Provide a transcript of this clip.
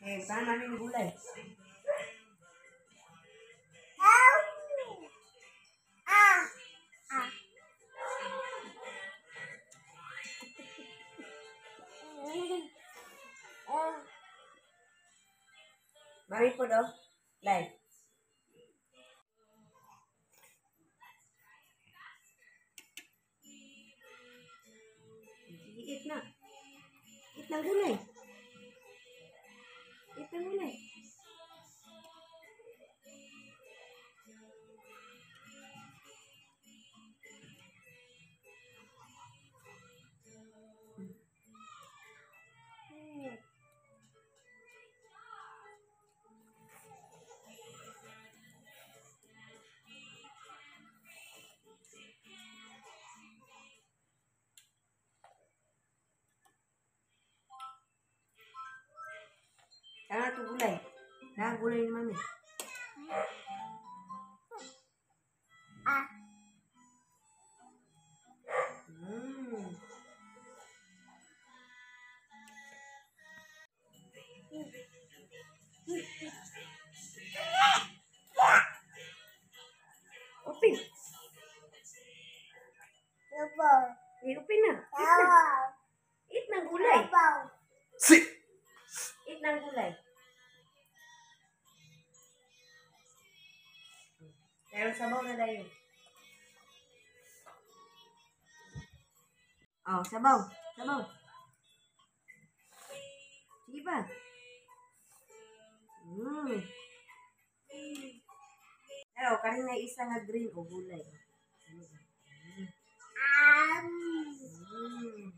Saan namin yung gulay? Mami po daw. Live. Eat na. Eat ng gulay. Eat ng gulay. Sana ito gulay. Gulay ni Mami. Upin. Upin na. Eat ng gulay. Eat ng gulay. Pero sabaw na dayo. Oh, sabaw. Sabaw. Sige pa. Pero, karing na isa nga green o gulay.